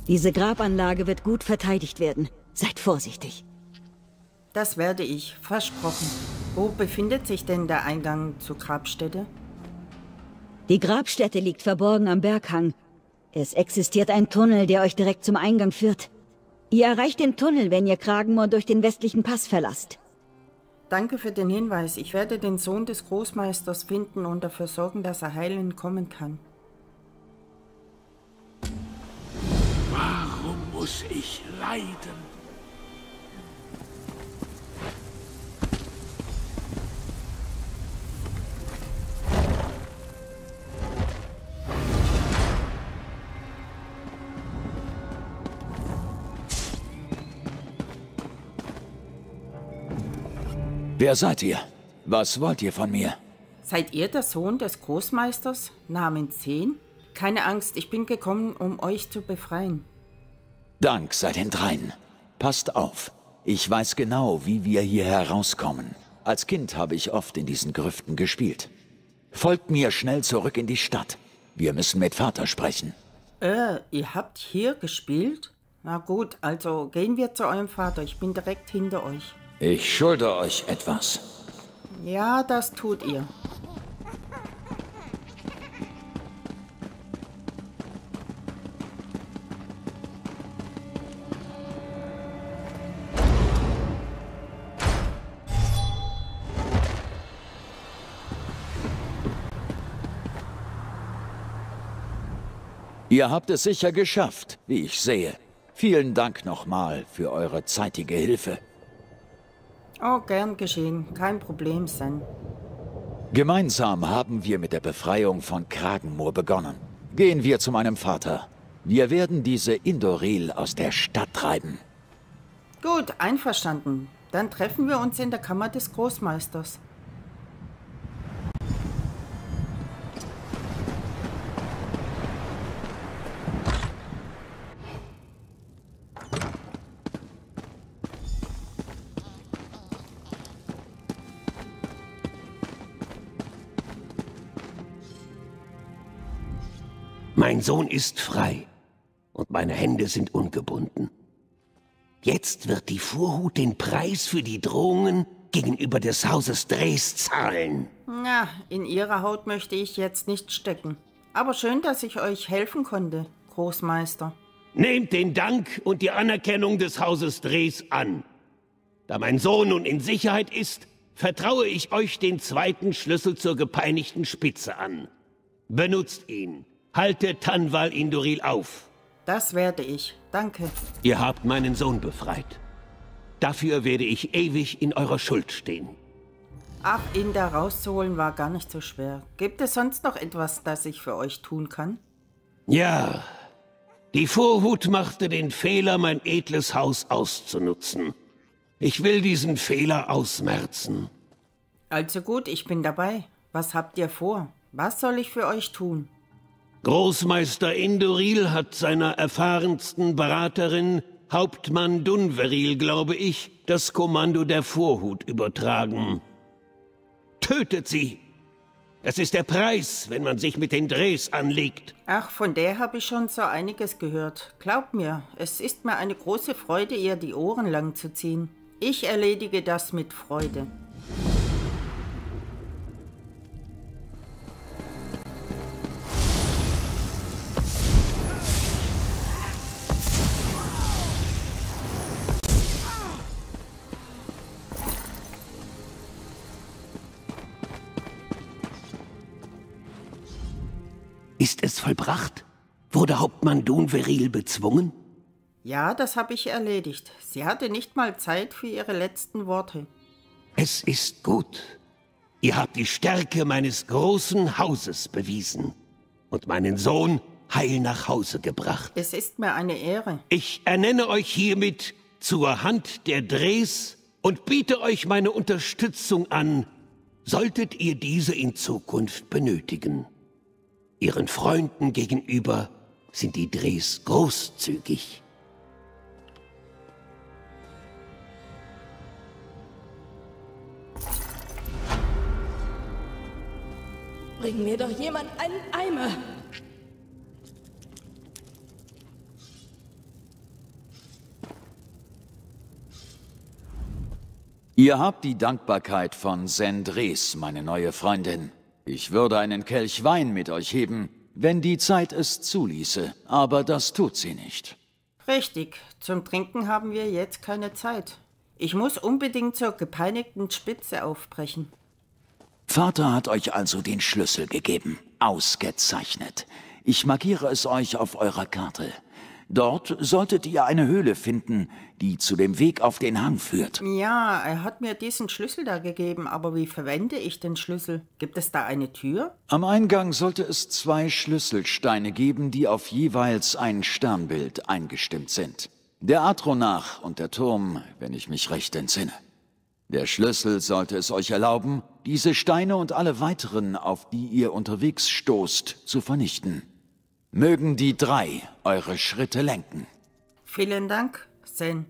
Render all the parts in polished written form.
Diese Grabanlage wird gut verteidigt werden. Seid vorsichtig. Das werde ich, versprochen. Wo befindet sich denn der Eingang zur Grabstätte? Die Grabstätte liegt verborgen am Berghang. Es existiert ein Tunnel, der euch direkt zum Eingang führt. Ihr erreicht den Tunnel, wenn ihr Kragenmoor durch den westlichen Pass verlasst. Danke für den Hinweis. Ich werde den Sohn des Großmeisters finden und dafür sorgen, dass er heil entkommen kann. Warum muss ich leiden? Wer seid ihr? Was wollt ihr von mir? Seid ihr der Sohn des Großmeisters namens Zen? Keine Angst, ich bin gekommen, um euch zu befreien. Dank sei den Dreien. Passt auf. Ich weiß genau, wie wir hier herauskommen. Als Kind habe ich oft in diesen Grüften gespielt. Folgt mir schnell zurück in die Stadt. Wir müssen mit Vater sprechen. Ihr habt hier gespielt? Na gut, also gehen wir zu eurem Vater. Ich bin direkt hinter euch. Ich schulde euch etwas. Ja, das tut ihr. Ihr habt es sicher geschafft, wie ich sehe. Vielen Dank nochmal für eure zeitige Hilfe. Oh, gern geschehen. Kein Problem, Sen. Gemeinsam haben wir mit der Befreiung von Kragenmoor begonnen. Gehen wir zu meinem Vater. Wir werden diese Indoril aus der Stadt treiben. Gut, einverstanden. Dann treffen wir uns in der Kammer des Großmeisters. Mein Sohn ist frei und meine Hände sind ungebunden. Jetzt wird die Vorhut den Preis für die Drohungen gegenüber des Hauses Dres zahlen. Na, in ihrer Haut möchte ich jetzt nicht stecken. Aber schön, dass ich euch helfen konnte, Großmeister. Nehmt den Dank und die Anerkennung des Hauses Dres an. Da mein Sohn nun in Sicherheit ist, vertraue ich euch den zweiten Schlüssel zur gepeinigten Spitze an. Benutzt ihn. Haltet Tanwal Indoril auf. Das werde ich. Danke. Ihr habt meinen Sohn befreit. Dafür werde ich ewig in eurer Schuld stehen. Ach, ihn da rauszuholen war gar nicht so schwer. Gibt es sonst noch etwas, das ich für euch tun kann? Ja, die Vorhut machte den Fehler, mein edles Haus auszunutzen. Ich will diesen Fehler ausmerzen. Also gut, ich bin dabei. Was habt ihr vor? Was soll ich für euch tun? Großmeister Indoril hat seiner erfahrensten Beraterin, Hauptmann Dunveril, glaube ich, das Kommando der Vorhut übertragen. Tötet sie! Es ist der Preis, wenn man sich mit den Dres anlegt. Ach, von der habe ich schon so einiges gehört. Glaubt mir, es ist mir eine große Freude, ihr die Ohren lang zu ziehen. Ich erledige das mit Freude. Ist es vollbracht? Wurde Hauptmann Dunveril bezwungen? Ja, das habe ich erledigt. Sie hatte nicht mal Zeit für ihre letzten Worte. Es ist gut. Ihr habt die Stärke meines großen Hauses bewiesen und meinen Sohn heil nach Hause gebracht. Es ist mir eine Ehre. Ich ernenne euch hiermit zur Hand der Dres und biete euch meine Unterstützung an, solltet ihr diese in Zukunft benötigen. Ihren Freunden gegenüber sind die Dres großzügig. Bring mir doch jemand einen Eimer. Ihr habt die Dankbarkeit von Sendres, meine neue Freundin. Ich würde einen Kelch Wein mit euch heben, wenn die Zeit es zuließe, aber das tut sie nicht. Richtig, zum Trinken haben wir jetzt keine Zeit. Ich muss unbedingt zur gepeinigten Spitze aufbrechen. Vater hat euch also den Schlüssel gegeben. Ausgezeichnet. Ich markiere es euch auf eurer Karte. Dort solltet ihr eine Höhle finden, die zu dem Weg auf den Hang führt. Ja, er hat mir diesen Schlüssel da gegeben, aber wie verwende ich den Schlüssel? Gibt es da eine Tür? Am Eingang sollte es 2 Schlüsselsteine geben, die auf jeweils ein Sternbild eingestimmt sind. Der Atronach und der Turm, wenn ich mich recht entsinne. Der Schlüssel sollte es euch erlauben, diese Steine und alle weiteren, auf die ihr unterwegs stoßt, zu vernichten. Mögen die 3 eure Schritte lenken. Vielen Dank, Sen.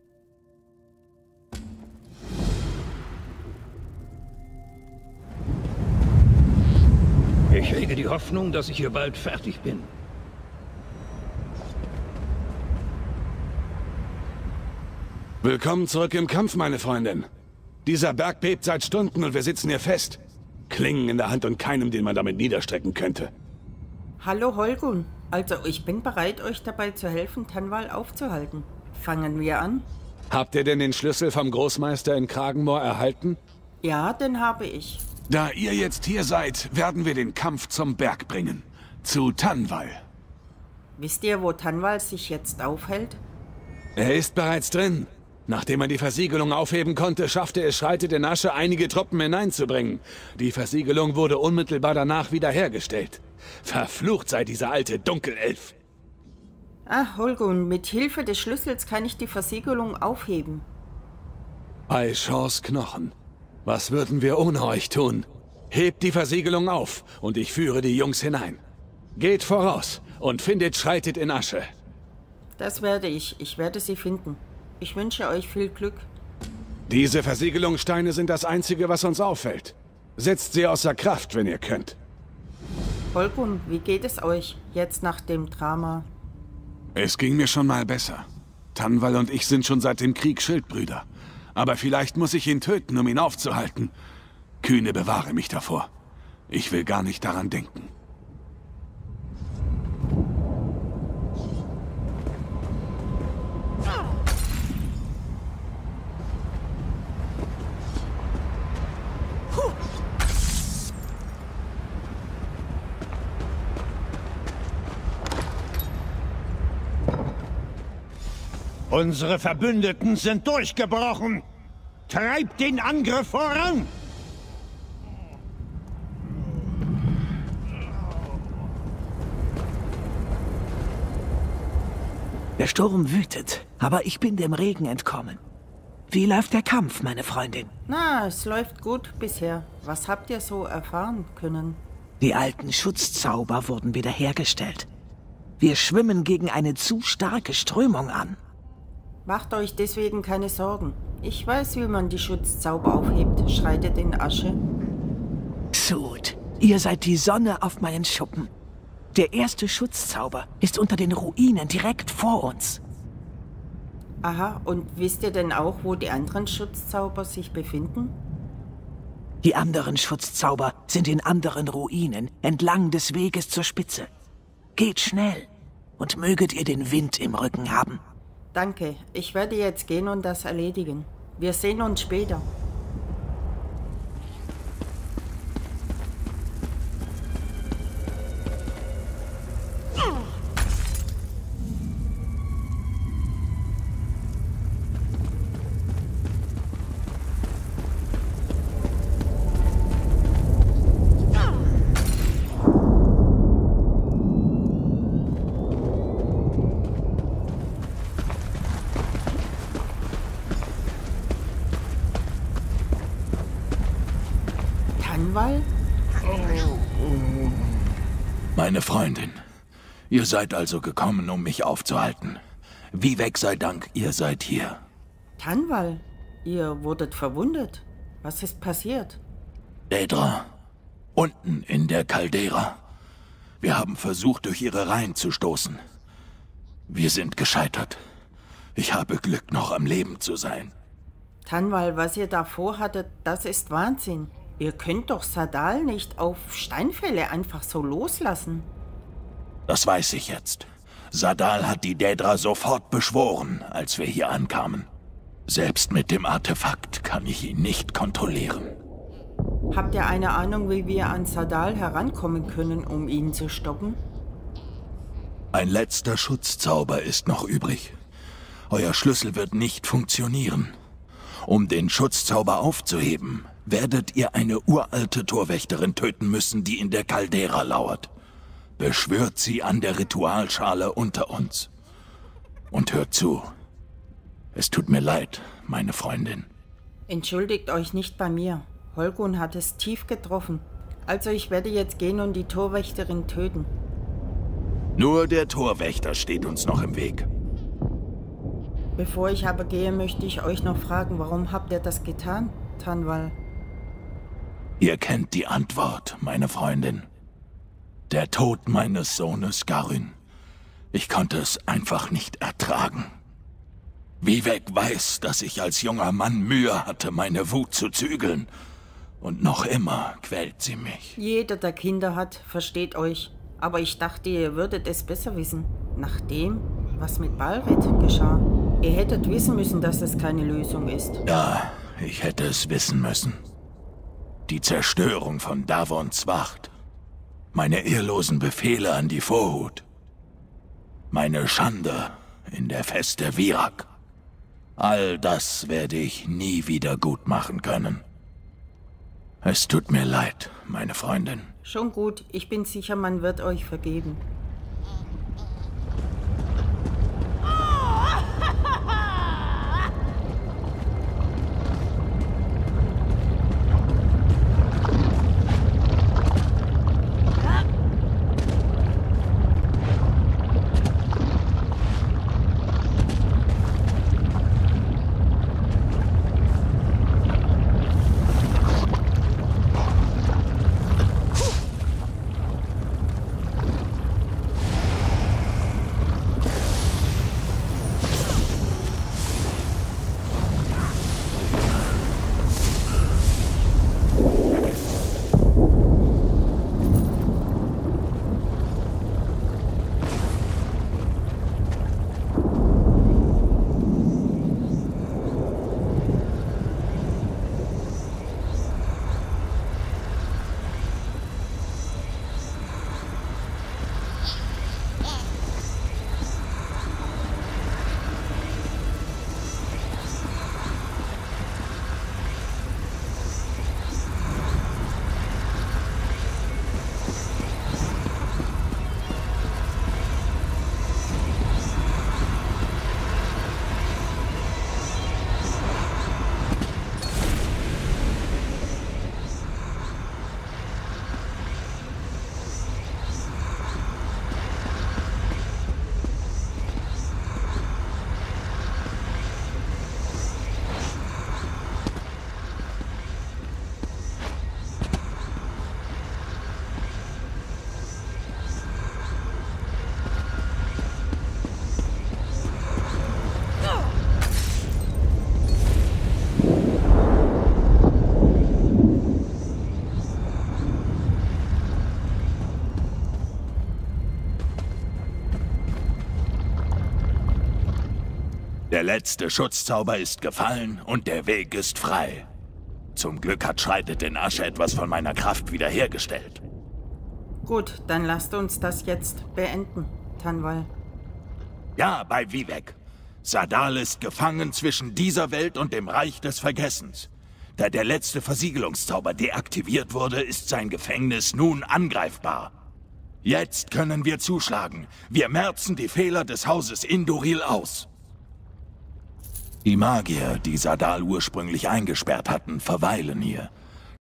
Ich hege die Hoffnung, dass ich hier bald fertig bin. Willkommen zurück im Kampf, meine Freundin. Dieser Berg bebt seit Stunden und wir sitzen hier fest. Klingen in der Hand und keinem, den man damit niederstrecken könnte. Hallo Holgun. Also, ich bin bereit, euch dabei zu helfen, Tanwal aufzuhalten. Fangen wir an? Habt ihr denn den Schlüssel vom Großmeister in Kragenmoor erhalten? Ja, den habe ich. Da ihr jetzt hier seid, werden wir den Kampf zum Berg bringen. Zu Tanwal. Wisst ihr, wo Tanwal sich jetzt aufhält? Er ist bereits drin. Nachdem er die Versiegelung aufheben konnte, schaffte es Schreitet in Asche, einige Truppen hineinzubringen. Die Versiegelung wurde unmittelbar danach wiederhergestellt. Verflucht sei dieser alte Dunkelelf. Ah, Holgun, mit Hilfe des Schlüssels kann ich die Versiegelung aufheben. Bei Shaws Knochen. Was würden wir ohne euch tun? Hebt die Versiegelung auf und ich führe die Jungs hinein. Geht voraus und findet Schreitet in Asche. Das werde ich. Ich werde sie finden. Ich wünsche euch viel Glück. Diese Versiegelungssteine sind das Einzige, was uns auffällt. Setzt sie außer Kraft, wenn ihr könnt. Holgun, wie geht es euch jetzt nach dem Drama? Es ging mir schon mal besser. Tanwal und ich sind schon seit dem Krieg Schildbrüder. Aber vielleicht muss ich ihn töten, um ihn aufzuhalten. Kühne, bewahre mich davor. Ich will gar nicht daran denken. Unsere Verbündeten sind durchgebrochen. Treibt den Angriff voran! Der Sturm wütet, aber ich bin dem Regen entkommen. Wie läuft der Kampf, meine Freundin? Na, es läuft gut bisher. Was habt ihr so erfahren können? Die alten Schutzzauber wurden wiederhergestellt. Wir schwimmen gegen eine zu starke Strömung an. Macht euch deswegen keine Sorgen. Ich weiß, wie man die Schutzzauber aufhebt. Schreitet in Asche. Sud, ihr seid die Sonne auf meinen Schuppen. Der erste Schutzzauber ist unter den Ruinen direkt vor uns. Aha, und wisst ihr denn auch, wo die anderen Schutzzauber sich befinden? Die anderen Schutzzauber sind in anderen Ruinen, entlang des Weges zur Spitze. Geht schnell und möget ihr den Wind im Rücken haben. Danke, ich werde jetzt gehen und das erledigen. Wir sehen uns später. Tanwal? Meine Freundin, ihr seid also gekommen, um mich aufzuhalten. Wie weg sei Dank, ihr seid hier. Tanwal, ihr wurdet verwundet. Was ist passiert? Daedra, unten in der Caldera. Wir haben versucht, durch ihre Reihen zu stoßen. Wir sind gescheitert. Ich habe Glück, noch am Leben zu sein. Tanwal, was ihr da vorhattet, das ist Wahnsinn. Ihr könnt doch Sadal nicht auf Steinfälle einfach so loslassen. Das weiß ich jetzt. Sadal hat die Daedra sofort beschworen, als wir hier ankamen. Selbst mit dem Artefakt kann ich ihn nicht kontrollieren. Habt ihr eine Ahnung, wie wir an Sadal herankommen können, um ihn zu stoppen? Ein letzter Schutzzauber ist noch übrig. Euer Schlüssel wird nicht funktionieren. Um den Schutzzauber aufzuheben, werdet ihr eine uralte Torwächterin töten müssen, die in der Caldera lauert. Beschwört sie an der Ritualschale unter uns. Und hört zu. Es tut mir leid, meine Freundin. Entschuldigt euch nicht bei mir. Holgun hat es tief getroffen. Also ich werde jetzt gehen und die Torwächterin töten. Nur der Torwächter steht uns noch im Weg. Bevor ich aber gehe, möchte ich euch noch fragen, warum habt ihr das getan, Tanwal? Ihr kennt die Antwort, meine Freundin. Der Tod meines Sohnes Garyn. Ich konnte es einfach nicht ertragen. Vivek weiß, dass ich als junger Mann Mühe hatte, meine Wut zu zügeln. Und noch immer quält sie mich. Jeder, der Kinder hat, versteht euch. Aber ich dachte, ihr würdet es besser wissen. Nach dem, was mit Balred geschah. Ihr hättet wissen müssen, dass es keine Lösung ist. Ja, ich hätte es wissen müssen. Die Zerstörung von Davons Wacht. Meine ehrlosen Befehle an die Vorhut. Meine Schande in der Feste Virak. All das werde ich nie wieder gut machen können. Es tut mir leid, meine Freundin. Schon gut, ich bin sicher, man wird euch vergeben. Der letzte Schutzzauber ist gefallen und der Weg ist frei. Zum Glück hat Schreitet in Asche etwas von meiner Kraft wiederhergestellt. Gut, dann lasst uns das jetzt beenden, Tanwal. Ja, bei Vivek. Sadal ist gefangen zwischen dieser Welt und dem Reich des Vergessens. Da der letzte Versiegelungszauber deaktiviert wurde, ist sein Gefängnis nun angreifbar. Jetzt können wir zuschlagen. Wir merzen die Fehler des Hauses Indoril aus. Die Magier, die Sadal ursprünglich eingesperrt hatten, verweilen hier.